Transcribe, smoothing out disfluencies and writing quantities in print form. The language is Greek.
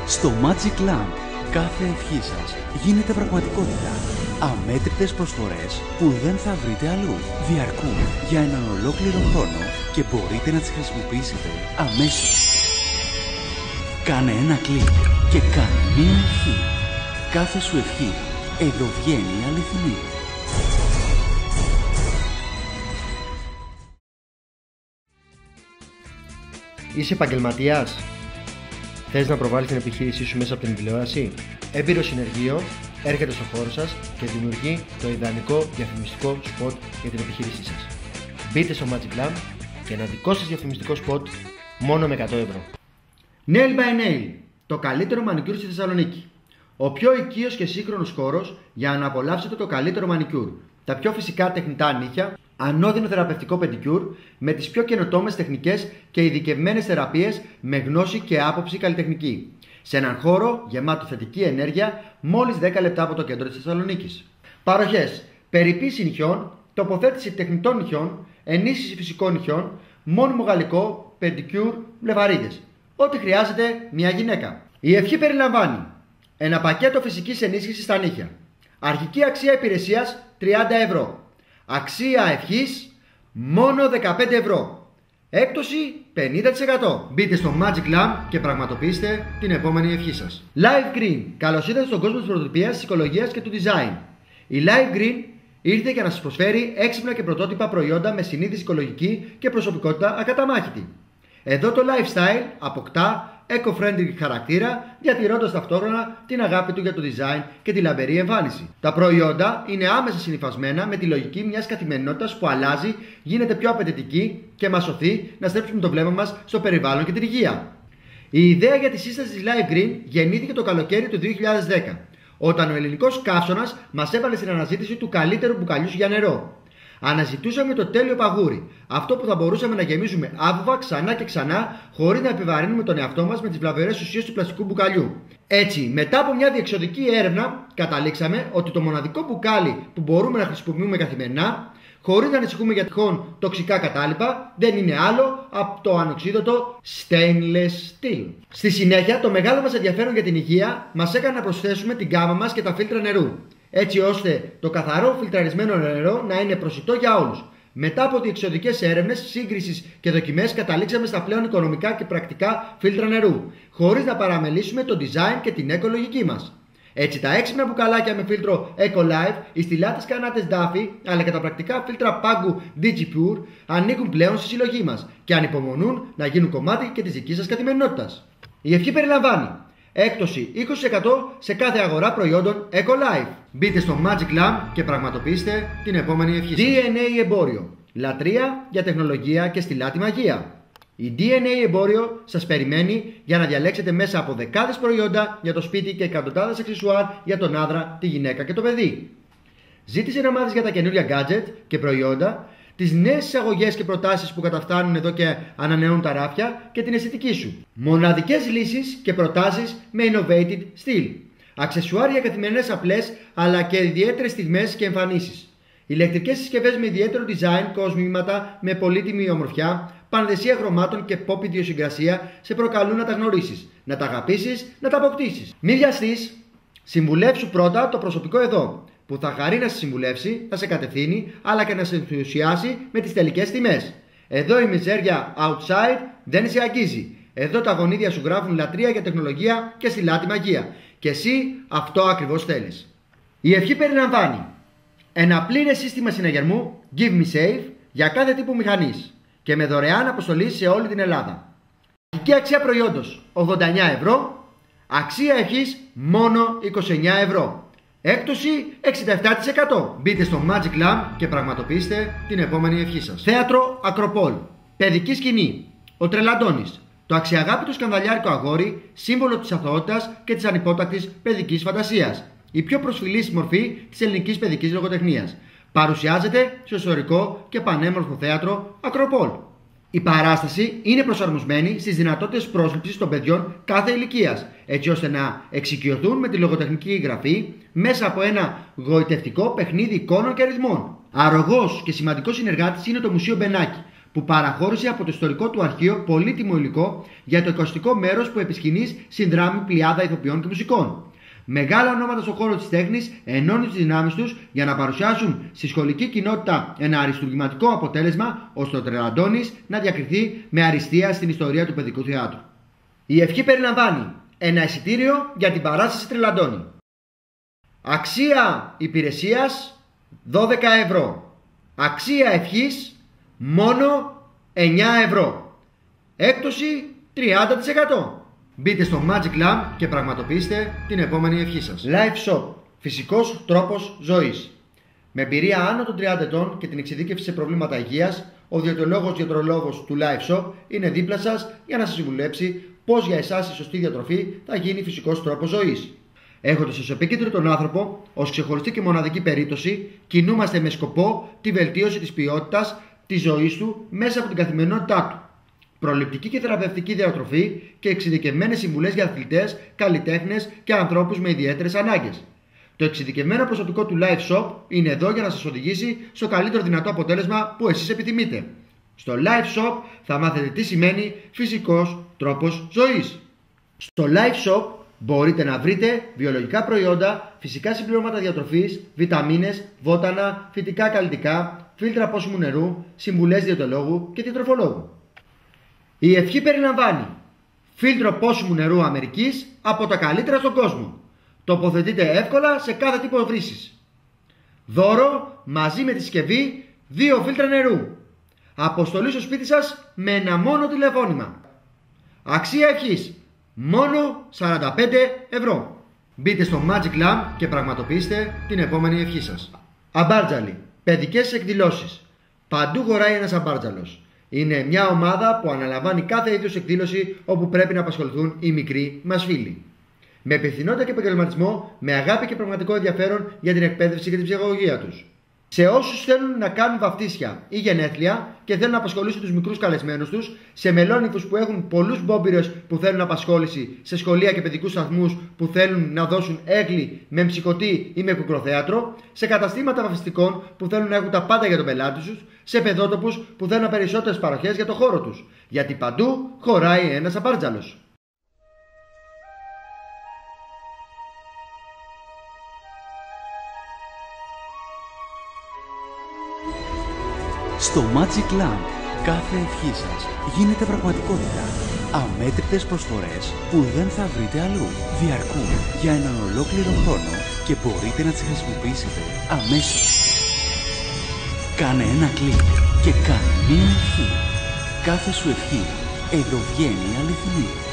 Στο Magic Lamp, κάθε ευχή σας γίνεται πραγματικότητα. Αμέτρητες προσφορές που δεν θα βρείτε αλλού. Διαρκούν για έναν ολόκληρο χρόνο και μπορείτε να τις χρησιμοποιήσετε αμέσως. Κάνε ένα κλικ και κάνε μία ευχή. Κάθε σου ευχή εδώ βγαίνει αληθινή. Είσαι επαγγελματίας? Θες να προβάλλεις την επιχείρησή σου μέσα από την τηλεόραση? Έμπειρο συνεργείο έρχεται στο χώρο σας και δημιουργεί το ιδανικό διαφημιστικό σποτ για την επιχείρησή σας. Μπείτε στο Magic Lamp και ένα δικό σας διαφημιστικό σποτ μόνο με 100 ευρώ. Nail by Nail, το καλύτερο μανικιούρ στη Θεσσαλονίκη. Ο πιο οικείος και σύγχρονος χώρος για να απολαύσετε το καλύτερο μανικιούρ. Τα πιο φυσικά τεχνητά νύχια, ανώδυνο θεραπευτικό πεντικιούρ με τις πιο καινοτόμες τεχνικές και ειδικευμένες θεραπείες με γνώση και άποψη καλλιτεχνική. Σε έναν χώρο γεμάτο θετική ενέργεια, μόλις 10 λεπτά από το κέντρο της Θεσσαλονίκης. Παροχές: περιποίηση νυχιών, τοποθέτηση τεχνητών νυχιών, ενίσχυση φυσικών νυχιών, μόνιμο γαλλικό, πεντικιούρ, βλεβαρίδες. Ό,τι χρειάζεται μια γυναίκα. Η ευχή περιλαμβάνει ένα πακέτο φυσικής ενίσχυσης στα νύχια. Αρχική αξία υπηρεσίας 30 ευρώ. Αξία ευχής μόνο 15 ευρώ. Έκπτωση 50%. Μπείτε στο Magic Lamp και πραγματοποιήστε την επόμενη ευχή σας. Live Green. Καλώς ήρθατε στον κόσμο της πρωτοτυπίας, της οικολογίας και του design. Η Live Green ήρθε για να σας προσφέρει έξυπνα και πρωτότυπα προϊόντα με συνείδηση οικολογική και προσωπικότητα ακαταμάχητη. Εδώ το lifestyle αποκτά eco-friendly χαρακτήρα, διατηρώντας ταυτόχρονα την αγάπη του για το design και τη λαμπερή εμφάνιση. Τα προϊόντα είναι άμεσα συνυφασμένα με τη λογική μιας καθημερινότητας που αλλάζει, γίνεται πιο απαιτητική και μας σωθεί να στρέψουμε το βλέμμα μας στο περιβάλλον και την υγεία. Η ιδέα για τη σύσταση της Live Green γεννήθηκε το καλοκαίρι του 2010, όταν ο ελληνικός καύσωνας μας έβαλε στην αναζήτηση του καλύτερου μπουκαλιού για νερό. Αναζητούσαμε το τέλειο παγούρι, αυτό που θα μπορούσαμε να γεμίζουμε άφοβα ξανά και ξανά, χωρίς να επιβαρύνουμε τον εαυτό μας με τις βλαβερές ουσίες του πλαστικού μπουκαλιού. Έτσι, μετά από μια διεξοδική έρευνα, καταλήξαμε ότι το μοναδικό μπουκάλι που μπορούμε να χρησιμοποιούμε καθημερινά, χωρίς να ανησυχούμε για τυχόν τοξικά κατάλοιπα, δεν είναι άλλο από το ανοξίδωτο stainless steel. Στη συνέχεια, το μεγάλο μας ενδιαφέρον για την υγεία μας έκανε να προσθέσουμε την γκάμα μας και τα φίλτρα νερού, έτσι ώστε το καθαρό φιλτραρισμένο νερό να είναι προσιτό για όλους. Μετά από διεξοδικές έρευνες, σύγκρισης και δοκιμές, καταλήξαμε στα πλέον οικονομικά και πρακτικά φίλτρα νερού, χωρίς να παραμελήσουμε το design και την οικολογική μας. Έτσι, τα έξυπνα μπουκαλάκια με φίλτρο EcoLife, οι στιλάτες κανάτες Duffy, αλλά και τα πρακτικά φίλτρα πάγκου DigiPure ανήκουν πλέον στη συλλογή μας και ανυπομονούν να γίνουν κομμάτι και της δικής σας καθημερινότητας. Η ευχή περιλαμβάνει έκπτωση 20% σε κάθε αγορά προϊόντων EcoLife. Μπείτε στο Magic Lamp και πραγματοποιήστε την επόμενη ευχή σας. DNA Εμπόριο. Λατρεία για τεχνολογία και στιλάτη μαγεία. Η DNA Εμπόριο σας περιμένει για να διαλέξετε μέσα από δεκάδες προϊόντα για το σπίτι και εκατοντάδες αξεσουάρ για τον άντρα, τη γυναίκα και το παιδί. Ζήτησε να μάθεις για τα καινούργια gadget και προϊόντα, τις νέες εισαγωγές και προτάσεις που καταφτάνουν εδώ και ανανεώνουν τα ράφια και την αισθητική σου. Μοναδικές λύσεις και προτάσεις με innovative στυλ. Αξεσουάρ για καθημερινές απλές αλλά και ιδιαίτερες στιγμές και εμφανίσεις. Ηλεκτρικές συσκευές με ιδιαίτερο design, κοσμήματα με πολύτιμη ομορφιά, πανδεσία χρωμάτων και pop ιδιοσυγκρασία σε προκαλούν να τα γνωρίσεις, να τα αγαπήσεις, να τα αποκτήσεις. Μη βιαστείς, συμβουλεύσου πρώτα το προσωπικό εδώ, που θα χαρεί να σε συμβουλεύσει, να σε κατευθύνει, αλλά και να σε ενθουσιάσει με τις τελικές τιμές. Εδώ η μιζέρια outside δεν σε αγγίζει. Εδώ τα γονίδια σου γράφουν λατρεία για τεχνολογία και στιλάτη μαγεία. Και εσύ αυτό ακριβώς θέλεις. Η ευχή περιλαμβάνει ένα πλήρες σύστημα συναγερμού Give Me Safe για κάθε τύπο μηχανής και με δωρεάν αποστολή σε όλη την Ελλάδα. Αρχική αξία προϊόντος 89 ευρώ, αξία ευχής μόνο 29 ευρώ. Έκπτωση 67%. Μπείτε στο Magic Lamp και πραγματοποιήστε την επόμενη ευχή σας. Θέατρο Ακροπόλ. Παιδική σκηνή. Ο Τρελαντώνης. Το αξιαγάπητο σκανδαλιάρικο αγόρι, σύμβολο της αθωότητας και της ανυπότακτης παιδικής φαντασίας. Η πιο προσφυλής μορφή της ελληνικής παιδικής λογοτεχνίας. Παρουσιάζεται στο ιστορικό και πανέμορφο θέατρο Ακροπόλ. Η παράσταση είναι προσαρμοσμένη στις δυνατότητες πρόσληψης των παιδιών κάθε ηλικίας, έτσι ώστε να εξοικειωθούν με τη λογοτεχνική γραφή μέσα από ένα γοητευτικό παιχνίδι εικόνων και αριθμών. Αρρωγός και σημαντικός συνεργάτης είναι το Μουσείο Μπενάκη, που παραχώρησε από το ιστορικό του αρχείο πολύτιμο υλικό για το εικοστικό μέρος που επισκηνής συνδράμει πλειάδα ηθοποιών και μουσικών. Μεγάλα ονόματα στον χώρο της τέχνης ενώνουν τις δυνάμεις τους για να παρουσιάσουν στη σχολική κοινότητα ένα αριστουργηματικό αποτέλεσμα, ώστε ο Τρελαντώνης να διακριθεί με αριστεία στην ιστορία του παιδικού θεάτρου. Η ευχή περιλαμβάνει ένα εισιτήριο για την παράσταση Τρελαντώνη. Αξία υπηρεσίας 12 ευρώ. Αξία ευχής μόνο 9 ευρώ. Έκπτωση 30%. Μπείτε στο Magic Lamp και πραγματοποιήστε την επόμενη ευχή σας. Life Shop. Φυσικός τρόπος ζωής. Με εμπειρία άνω των 30 ετών και την εξειδίκευση σε προβλήματα υγείας, ο διαιτολόγος-γιατρολόγος του Life Shop είναι δίπλα σας για να σας συμβουλέψει πώς για εσάς η σωστή διατροφή θα γίνει φυσικός τρόπος ζωής. Έχοντας ως επίκεντρο τον άνθρωπο, ως ξεχωριστή και μοναδική περίπτωση, κινούμαστε με σκοπό τη βελτίωση της ποιότητας της ζωής του μέσα από την καθημερινότητά του. Προληπτική και θεραπευτική διατροφή και εξειδικευμένες συμβουλές για αθλητές, καλλιτέχνες και ανθρώπους με ιδιαίτερες ανάγκες. Το εξειδικευμένο προσωπικό του Life Shop είναι εδώ για να σας οδηγήσει στο καλύτερο δυνατό αποτέλεσμα που εσείς επιθυμείτε. Στο Life Shop θα μάθετε τι σημαίνει φυσικός τρόπος ζωής. Στο Life Shop μπορείτε να βρείτε βιολογικά προϊόντα, φυσικά συμπληρώματα διατροφής, βιταμίνες, βότανα, φυτικά καλλιτικά, φίλτρα πόσιμου νερού, συμβουλές διαιτολόγου και διατροφολόγου. Η ευχή περιλαμβάνει φίλτρο πόσιμου νερού Αμερικής από τα καλύτερα στον κόσμο. Τοποθετείται εύκολα σε κάθε τύπο βρύσης. Δώρο μαζί με τη συσκευή 2 φίλτρα νερού. Αποστολή στο σπίτι σας με ένα μόνο τηλεφώνημα. Αξία ευχής μόνο 45 ευρώ. Μπείτε στο Magic Lamp και πραγματοποιήστε την επόμενη ευχή σας. Αμπάρτζαλοι. Παιδικές εκδηλώσεις. Παντού χωράει ένας αμπάρτζαλος. Είναι μια ομάδα που αναλαμβάνει κάθε είδους εκδήλωση όπου πρέπει να απασχοληθούν οι μικροί μας φίλοι. Με υπευθυνότητα και επαγγελματισμό, με αγάπη και πραγματικό ενδιαφέρον για την εκπαίδευση και την ψυχολογία τους. Σε όσους θέλουν να κάνουν βαφτίσια ή γενέθλια και θέλουν να απασχολήσουν τους μικρούς καλεσμένους τους, σε μελώνυμφους που έχουν πολλούς μπόμπυρες που θέλουν απασχόληση, σε σχολεία και παιδικούς σταθμούς που θέλουν να δώσουν έγκλη με ψυχωτή ή με κουκροθέατρο, σε καταστήματα βαφτιστικών που θέλουν να έχουν τα πάντα για τον πελάτη τους, σε παιδότοπους που θέλουν περισσότερες παροχές για το χώρο τους. Γιατί παντού χωράει ένας αμπάρτζαλος. Στο Magic Lamp κάθε ευχή σας γίνεται πραγματικότητα. Αμέτρητες προσφορές που δεν θα βρείτε αλλού. Διαρκούν για έναν ολόκληρο χρόνο και μπορείτε να τις χρησιμοποιήσετε αμέσως. Κάνε ένα κλικ και κάνε μία ευχή. Κάθε σου ευχή εδώ βγαίνει αληθινή.